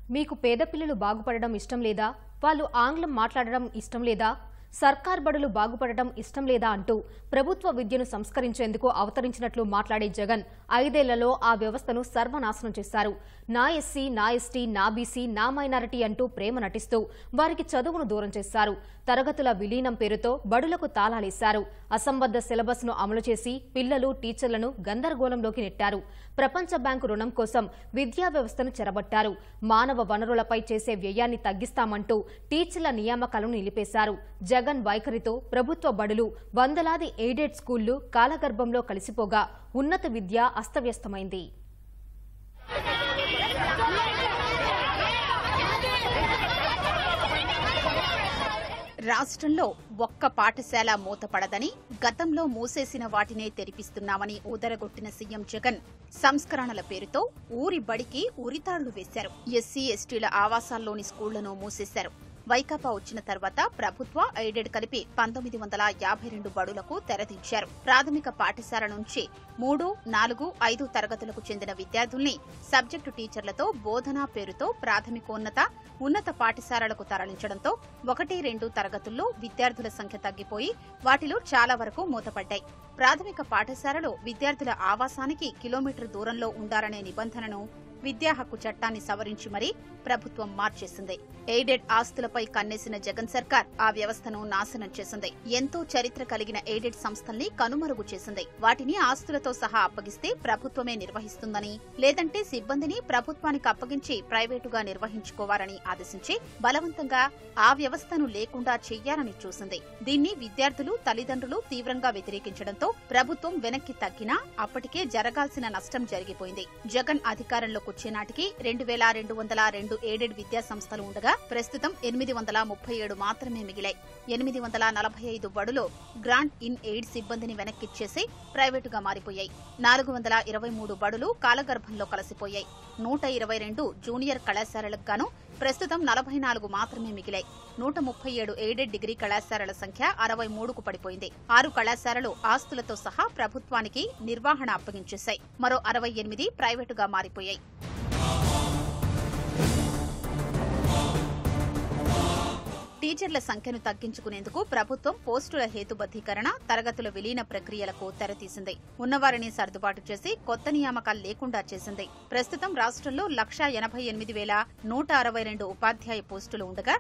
మీకు పేద పిల్లలు బాగుపడడం ఇష్టం లేదా? వాళ్ళు ఆంగ్లం మాట్లాడడం ఇష్టం లేదా? సర్కార్ బడులు బాగుపడటం ఇష్టం లేదా అంటూ ప్రభుత్వ విద్యను సంస్కరించేందుకు అవతరించినట్లు మాట్లాడే జగన్ 5 ఏళ్లలో ఆ వ్యవస్థను సర్వనాశనం చేశారు. నా ఎస్సీ, నా ఎస్టీ, నా బీసీ, నా మైనారిటీ అంటూ ప్రేమ నటిస్తూ వారికి చదువును దూరం చేశారు. తరగతుల విలీనం పేరుతో బడులకు తాళాలేశారు. అసంబద్ధ సిలబస్ ను అమలు చేసి పిల్లలు, టీచర్లను గందరగోళంలోకి నెట్టారు. ప్రపంచ బ్యాంకు రుణం కోసం విద్యా వ్యవస్థను చెరబట్టారు. మానవ వనరులపై చేసే వ్యయాన్ని తగ్గిస్తామంటూ టీచర్ల నియామకాలను నిలిపేశారు. జగన్ వైఖరితో ప్రభుత్వ బడులు, వందలాది ఎయిడెడ్ స్కూళ్లు కాలగర్భంలో కలిసిపోగా ఉన్నత విద్య అస్తవ్యస్తమైంది. రాష్ట్రంలో ఒక్క పాఠశాల మూతపడదని, గతంలో మూసేసిన వాటినే తెరిపిస్తున్నామని ఊదరగొట్టిన సీఎం జగన్ సంస్కరణల పేరుతో ఊరి బడికి ఉరితాళ్లు వేశారు. ఎస్సీ, ఎస్టీల ఆవాసాల్లోని స్కూళ్లను మూసేశారు. వైకాపా వచ్చిన తర్వాత ప్రభుత్వ, ఎయిడెడ్ కలిపి 1952 బడులకు తెరదించారు. ప్రాథమిక పాఠశాల నుంచి 3, 4, 5 తరగతులకు చెందిన విద్యార్థుల్ని సబ్జెక్టు టీచర్లతో బోధనా పేరుతో ప్రాథమికోన్నత, ఉన్నత పాఠశాలలకు తరలించడంతో 1, 2 తరగతుల్లో విద్యార్థుల సంఖ్య తగ్గిపోయి వాటిలో చాలా వరకు మూతపడ్డాయి. ప్రాథమిక పాఠశాలలో విద్యార్థుల ఆవాసానికి కిలోమీటర్ దూరంలో ఉండాలనే నిబంధనను విద్యా హక్కు చట్టాన్ని సవరించి మరీ ప్రభుత్వం మార్చేసింది. ఎయిడెడ్ ఆస్తులపై కన్నేసిన జగన్ సర్కార్ ఆ వ్యవస్థను నాశనం చేసింది. ఎంతో చరిత్ర కలిగిన ఎయిడెడ్ సంస్థల్ని కనుమరుగు చేసింది. వాటిని ఆస్తులతో సహా అప్పగిస్తే ప్రభుత్వమే నిర్వహిస్తుందని, లేదంటే సిబ్బందిని ప్రభుత్వానికి అప్పగించి ప్రైవేటుగా నిర్వహించుకోవాలని ఆదేశించి బలవంతంగా ఆ వ్యవస్థను లేకుండా చెయ్యాలని చూసింది. దీన్ని విద్యార్థులు, తల్లిదండ్రులు తీవ్రంగా వ్యతిరేకించడంతో ప్రభుత్వం వెనక్కి తగ్గినా అప్పటికే జరగాల్సిన నష్టం జరిగిపోయింది. జగన్ అధికారంలోకి వచ్చే నాటికి 2202 ఎయిడెడ్ విద్యా సంస్థలు ఉండగా ప్రస్తుతం 837 మాత్రమే మిగిలాయి. 845 బడులో గ్రాంట్ ఇన్ ఎయిడ్ సిబ్బందిని వెనక్కిచ్చేసి ప్రైవేటుగా మారిపోయాయి. 423 బడులు కాలగర్భంలో కలిసిపోయాయి. 122 జూనియర్ కళాశాలలకు గాను ప్రస్తుతం 44 మాత్రమే మిగిలాయి. 137 ఎయిడెడ్ డిగ్రీ కళాశాలల సంఖ్య 63కు పడిపోయింది. 6 కళాశాలలు ఆస్తులతో సహా ప్రభుత్వానికి నిర్వహణ అప్పగించేశాయి. మరో 68 ప్రైవేటుగా మారిపోయాయి. టీచర్ల సంఖ్యను తగ్గించుకునేందుకు ప్రభుత్వం పోస్టుల హేతుబద్దీకరణ, తరగతుల విలీన ప్రక్రియలకు తెరతీసింది. ఉన్నవారిని సర్దుబాటు చేసి కొత్త నియామకాలు లేకుండా చేసింది. ప్రస్తుతం రాష్ట్రంలో 1,80,162 ఉపాధ్యాయ పోస్టులు ఉండగా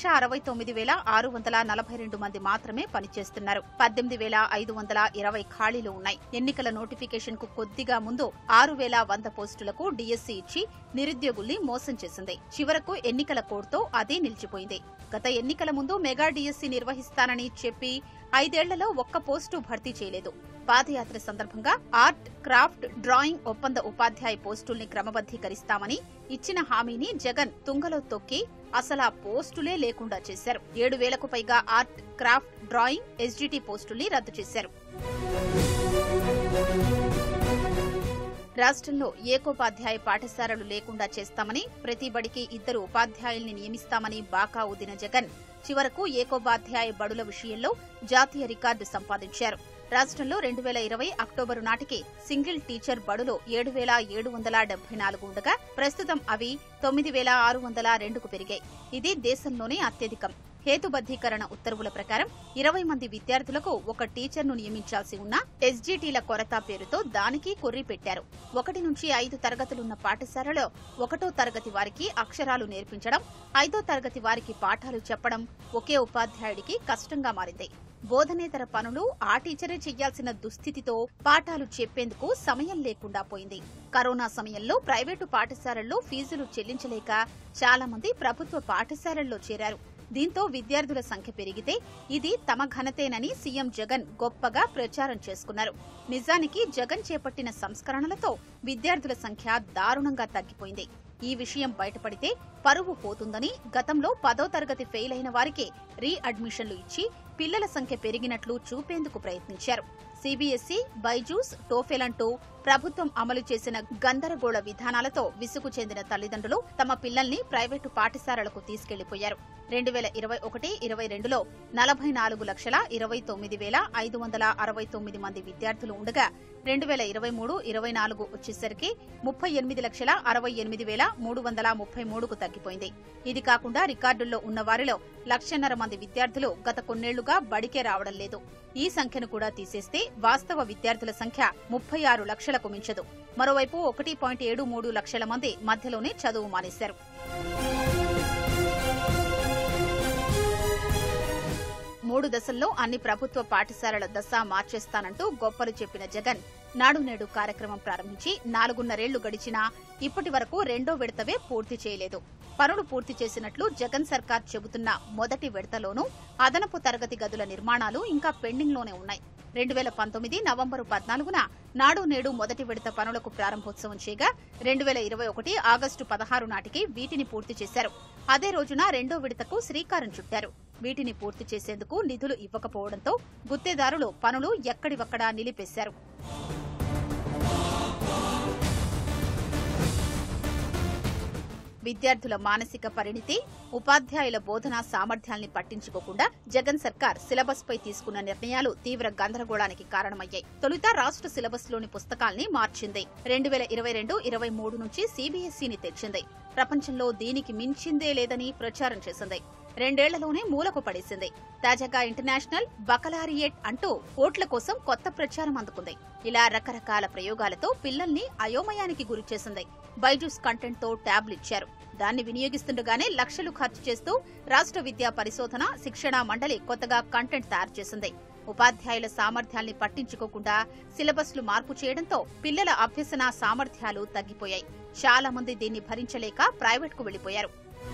1,69,642 మంది మాత్రమే పనిచేస్తున్నారు. 18,520 ఖాళీలు ఉన్నాయి. ఎన్నికల నోటిఫికేషన్ కు కొద్దిగా ముందు 6,100 పోస్టులకు డీఎస్సీ ఇచ్చి నిరుద్యోగుల్ని మోసం చేసింది. చివరకు ఎన్నికల కోడ్తో అదే నిలిచిపోయింది. గత ఎన్నికల ముందు మెగా డీఎస్సీ నిర్వహిస్తానని చెప్పి 5 ఏళ్లలో ఒక్క పోస్టు భర్తీ చేయలేదు. పాదయాత్ర సందర్భంగా ఆర్ట్, క్రాఫ్ట్, డ్రాయింగ్ ఒప్పంద ఉపాధ్యాయ పోస్టుల్ని క్రమబద్దీకరిస్తామని ఇచ్చిన హామీని జగన్ తుంగలో తొక్కి అసలా పోస్టులే లేకుండా చేశారు. 7,000కు పైగా ఆర్ట్, క్రాఫ్ట్, డ్రాయింగ్, ఎస్జీటీ పోస్టుల్ని రద్దు చేశారు. రాష్ట్రంలో ఏకోపాధ్యాయ పాఠశాలలు లేకుండా చేస్తామని, ప్రతి బడికి 2 ఉపాధ్యాయుల్ని నియమిస్తామని బాకా ఊదిన జగన్ చివరకు ఏకోపాధ్యాయ బడుల విషయంలో జాతీయ రికార్డు సంపాదించారు. రాష్ట్రంలో 2020 అక్టోబరు నాటికి సింగిల్ టీచర్ బడులు 7,774 ఉండగా ప్రస్తుతం అవి 9,602కు పెరిగాయి. ఇది దేశంలోనే అత్యధికం. హేతుబద్దీకరణ ఉత్తర్వుల ప్రకారం 20 మంది విద్యార్థులకు ఒక టీచర్ను నియమించాల్సి ఉన్న ఎస్జీటీల కొరత పేరుతో దానికి కొర్రి పెట్టారు. 1 నుంచి 5 తరగతులున్న పాఠశాలలో 1వ తరగతి వారికి అక్షరాలు నేర్పించడం, 5వ తరగతి వారికి పాఠాలు చెప్పడం ఒకే ఉపాధ్యాయుడికి కష్టంగా మారింది. బోధనేతర పనులు ఆ టీచరే చెయ్యాల్సిన దుస్థితితో పాఠాలు చెప్పేందుకు సమయం లేకుండా పోయింది. కరోనా సమయంలో ప్రైవేటు పాఠశాలల్లో ఫీజులు చెల్లించలేక చాలా మంది ప్రభుత్వ పాఠశాలల్లో చేరారు. దీంతో విద్యార్థుల సంఖ్య పెరిగితే ఇది తమ ఘనతేనని సీఎం జగన్ గొప్పగా ప్రచారం చేసుకున్నారు. నిజానికి జగన్ చేపట్టిన సంస్కరణలతో విద్యార్థుల సంఖ్య దారుణంగా తగ్గిపోయింది. ఈ విషయం బయటపడితే పరువు పోతుందని గతంలో 10వ తరగతి ఫెయిల్ అయిన వారికి రీ అడ్మిషన్లు ఇచ్చి పిల్లల సంఖ్య పెరిగినట్లు చూపేందుకు ప్రయత్నించారు. సీబీఎస్ఈ, బైజూస్, టోఫెల్ అంటూ ప్రభుత్వం అమలు చేసిన గందరగోళ విధానాలతో విసుగు చెందిన తల్లిదండ్రులు తమ పిల్లల్ని ప్రైవేటు పాఠశాలలకు తీసుకెళ్లిపోయారు. 2021-22లో 44,29,569 మంది విద్యార్థులు ఉండగా 2023-24 వచ్చేసరికి 38,68,333కు తగ్గిపోయింది. ఇది కాకుండా రికార్డుల్లో ఉన్న వారిలో 1,50,000 మంది విద్యార్థులు గత కొన్నేళ్లుగా బడికే రావడం లేదు. ఈ సంఖ్యను కూడా తీసేస్తే వాస్తవ విద్యార్థుల సంఖ్య 36 లక్షలకు మించదు. మరోవైపు 1.73 లక్షల మంది మధ్యలోనే చదువు మానేశారు. మూడు దశల్లో అన్ని ప్రభుత్వ పాఠశాలల దశ మార్చేస్తానంటూ గొప్పలు చెప్పిన జగన్ నాడు నేడు కార్యక్రమం ప్రారంభించి 4.5 ఏళ్లు గడిచినా ఇప్పటి వరకు రెండో విడతవే పూర్తి చేయలేదు. పనులు పూర్తి చేసినట్లు జగన్ సర్కార్ చెబుతున్న మొదటి విడతలోనూ అదనపు తరగతి గదుల నిర్మాణాలు ఇంకా పెండింగ్లోనే ఉన్నాయి. 2019 నవంబరు 14న నాడు నేడు మొదటి విడత పనులకు ప్రారంభోత్సవం చేయగా 2021 ఆగస్టు 16 నాటికి వీటిని పూర్తి చేశారు. అదే రోజున రెండో విడతకు శ్రీకారం చుట్టారు. వీటిని పూర్తి చేసేందుకు నిధులు ఇవ్వకపోవడంతో గుత్తేదారులు పనులు ఎక్కడివక్కడా నిలిపేశారు. విద్యార్థుల మానసిక పరిణితి, ఉపాధ్యాయుల బోధనా సామర్థ్యాల్ని పట్టించుకోకుండా జగన్ సర్కార్ సిలబస్ పై తీసుకున్న నిర్ణయాలు తీవ్ర గందరగోళానికి కారణమయ్యాయి. తొలుత రాష్ట్ర సిలబస్ లోని పుస్తకాల్ని మార్చింది. 2022-23 నుంచి సీబీఎస్ఈని తెచ్చింది. ప్రపంచంలో దీనికి మించిందే లేదని ప్రచారం చేసింది. 2 ఏళ్లలోనే మూలకు పడేసింది. తాజాగా ఇంటర్నేషనల్ బకలారియేట్ అంటూ ఓట్ల కోసం కొత్త ప్రచారం అందుకుంది. ఇలా రకరకాల ప్రయోగాలతో పిల్లల్ని అయోమయానికి గురిచేసింది. బైజూస్ కంటెంట్ తో ట్యాబ్లు ఇచ్చారు. దాన్ని వినియోగిస్తుండగానే లక్షలు ఖర్చు చేస్తూ రాష్ట్ర విద్యా పరిశోధన శిక్షణ మండలి కొత్తగా కంటెంట్ తయారు చేసింది. ఉపాధ్యాయుల సామర్థ్యాల్ని పట్టించుకోకుండా సిలబస్లు మార్పు చేయడంతో పిల్లల అభ్యసన సామర్థ్యాలు తగ్గిపోయాయి. చాలా మంది దీన్ని భరించలేక ప్రైవేట్కు వెళ్లిపోయారు.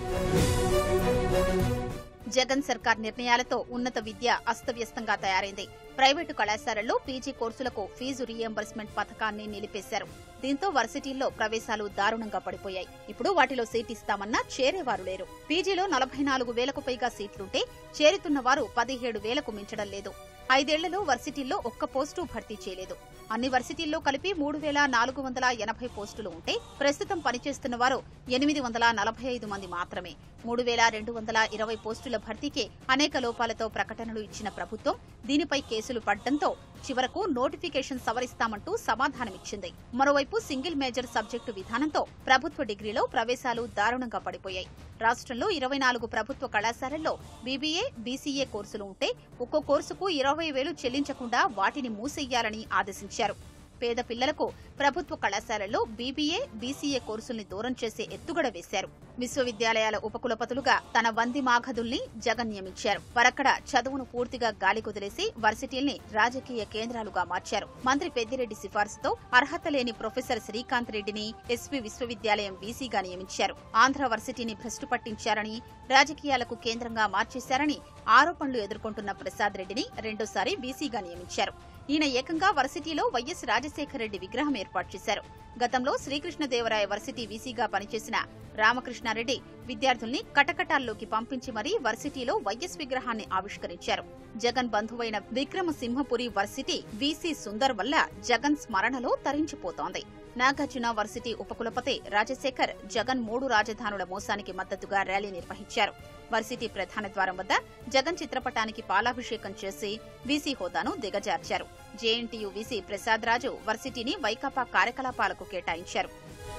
జగన్ సర్కార్ నిర్ణయాలతో ఉన్నత విద్య అస్తవ్యస్తంగా తయారైంది. ప్రైవేటు కళాశాలల్లో పీజీ కోర్సులకు ఫీజు రీయింబర్స్మెంట్ పథకాన్ని నిలిపేశారు. దీంతో వర్సిటీల్లో ప్రవేశాలు దారుణంగా పడిపోయాయి. ఇప్పుడు వాటిలో సీట్ ఇస్తామన్నా చేరేవారు లేరు. పీజీలో 44,000కు పైగా సీట్లుంటే చేరుతున్న వారు 17,000కు మించడం లేదు. 5 ఏళ్లలో వర్సిటీల్లో ఒక్క పోస్టు భర్తీ చేయలేదు. అన్ని వర్సిటీల్లో కలిపి 3,480 పోస్టులు ఉంటే ప్రస్తుతం పనిచేస్తున్న వారు 845 మంది మాత్రమే. 3,220 పోస్టుల భర్తీకే అనేక లోపాలతో ప్రకటనలు ఇచ్చిన ప్రభుత్వం దీనిపై కేసులు పడ్డంతో చివరకు నోటిఫికేషన్ సవరిస్తామంటూ సమాధానమిచ్చింది. మరోవైపు సింగిల్ మేజర్ సబ్జెక్టు విధానంతో ప్రభుత్వ డిగ్రీలో ప్రవేశాలు దారుణంగా పడిపోయాయి. రాష్ట్రంలో 24 ప్రభుత్వ కళాశాలల్లో బీబీఏ, బీసీఏ కోర్సులు ఉంటే ఒక్కో కోర్సుకు 20,000 చెల్లించకుండా వాటిని మూసెయ్యాలని ఆదేశించారు. పేద పిల్లలకు ప్రభుత్వ కళాశాలల్లో బీబీఏ, బీసీఏ కోర్సుల్ని దూరం చేసే ఎత్తుగడ వేశారు. విశ్వవిద్యాలయాల ఉపకులపతులుగా తన వంది మాఘదుల్ని జగన్ నియమించారు. వారక్కడ చదువును పూర్తిగా గాలి కుదిలేసి వర్సిటీల్ని రాజకీయ కేంద్రాలుగా మార్చారు. మంత్రి పెద్దిరెడ్డి సిఫార్సుతో అర్హత లేని ప్రొఫెసర్ శ్రీకాంత్ రెడ్డిని ఎస్వీ విశ్వవిద్యాలయం వీసీగా నియమించారు. ఆంధ్ర వర్సిటీని భ్రష్టు పట్టించారని, రాజకీయాలకు కేంద్రంగా మార్చేశారని ఆరోపణలు ఎదుర్కొంటున్న ప్రసాద్ రెడ్డిని రెండోసారి వీసీగా నియమించారు. ఈయన ఏకంగా వర్సిటీలో వైఎస్ రాజశేఖర రెడ్డి విగ్రహం ఏర్పాటు చేశారు. గతంలో శ్రీకృష్ణదేవరాయ వర్సిటీ వీసీగా పనిచేసిన రామకృష్ణారెడ్డి విద్యార్థుల్ని కటకటాల్లోకి పంపించి మరీ వర్సిటీలో వైఎస్ విగ్రహాన్ని ఆవిష్కరించారు. జగన్ బంధువైన విక్రమసింహపురి వర్సిటీ వీసీ సుందర్ వల్ల జగన్ స్మరణలో తరించిపోతోంది. నాగార్జున వర్సిటీ ఉపకులపతి రాజశేఖర్ జగన్ 3 రాజధానుల మోసానికి మద్దతుగా ర్యాలీ నిర్వహించారు. వర్సిటీ ప్రధాన ద్వారం వద్ద జగన్ చిత్రపటానికి పాలాభిషేకం చేసి వీసీ హోదాను దిగజార్చారు. జేఎన్టీయూ వీసీ ప్రసాద్ రాజు వర్సిటీని వైకాపా కార్యకలాపాలకు కేటాయించారు.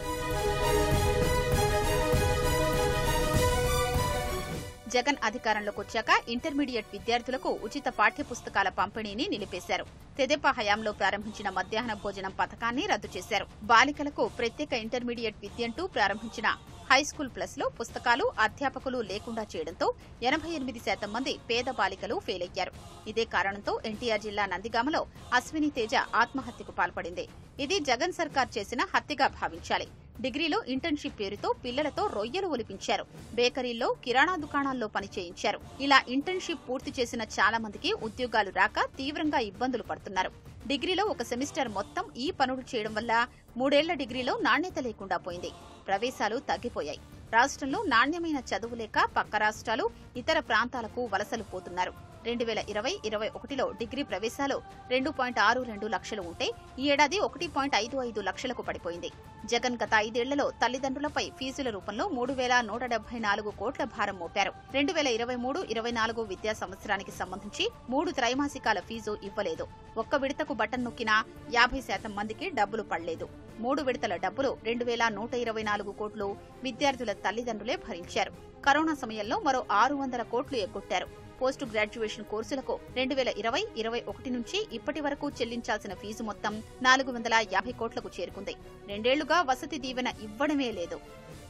జగన్ అధికారంలోకి వచ్చాక ఇంటర్మీడియట్ విద్యార్థులకు ఉచిత పాఠ్యపుస్తకాల పంపిణీని నిలిపేశారు. తెదేపా హయాంలో ప్రారంభించిన మధ్యాహ్న భోజనం పథకాన్ని రద్దు చేశారు. బాలికలకు ప్రత్యేక ఇంటర్మీడియట్ విద్యంటూ ప్రారంభించిన హైస్కూల్ ప్లస్ లో పుస్తకాలు, అధ్యాపకులు లేకుండా చేయడంతో 88% మంది పేద బాలికలు ఫెయిల్ అయ్యారు. ఇదే కారణంతో ఎన్టీఆర్ జిల్లా నందిగామలో అశ్విని తేజ ఆత్మహత్యకు పాల్పడింది. ఇది జగన్ సర్కార్ చేసిన హత్యగా భావించాలి. డిగ్రీలో ఇంటర్న్షిప్ పేరుతో పిల్లలతో రొయ్యలు ఒలిపించారు. బేకరీల్లో, కిరాణా దుకాణాల్లో పనిచేయించారు. ఇలా ఇంటర్న్షిప్ పూర్తి చేసిన చాలా మందికి ఉద్యోగాలు రాక తీవ్రంగా ఇబ్బందులు పడుతున్నారు. డిగ్రీలో ఒక సెమిస్టర్ మొత్తం ఈ పనులు చేయడం వల్ల 3 ఏళ్ల డిగ్రీలో నాణ్యత లేకుండా పోయింది. ప్రవేశాలు తగ్గిపోయాయి. రాష్ట్రంలో నాణ్యమైన చదువు లేక పక్క రాష్ట్రాలు, ఇతర ప్రాంతాలకు వలసలు పోతున్నారు. 2020-21లో డిగ్రీ ప్రవేశాలు 2.62 లక్షలు ఉంటే ఈ ఏడాది 1.55 లక్షలకు పడిపోయింది. జగన్ గత 5 ఏళ్లలో తల్లిదండ్రులపై ఫీజుల రూపంలో 3,174 కోట్ల భారం మోపారు. 2023-24 విద్యా సంవత్సరానికి సంబంధించి 3 త్రైమాసికాల ఫీజు ఇవ్వలేదు. ఒక్క విడతకు బటన్ నొక్కినా 50% మందికి డబ్బులు పడలేదు. 3 విడతల డబ్బులు 2,124 కోట్లు విద్యార్థుల తల్లిదండ్రులే భరించారు. కరోనా సమయంలో మరో 600 కోట్లు ఎగ్గొట్టారు. పోస్ట్ గ్రాడ్యుయేషన్ కోర్సులకు 2020-21 నుంచి ఇప్పటి వరకు చెల్లించాల్సిన ఫీజు మొత్తం 450 కోట్లకు చేరుకుంది. 2 ఏళ్లుగా వసతి దీవెన ఇవ్వడమే లేదు.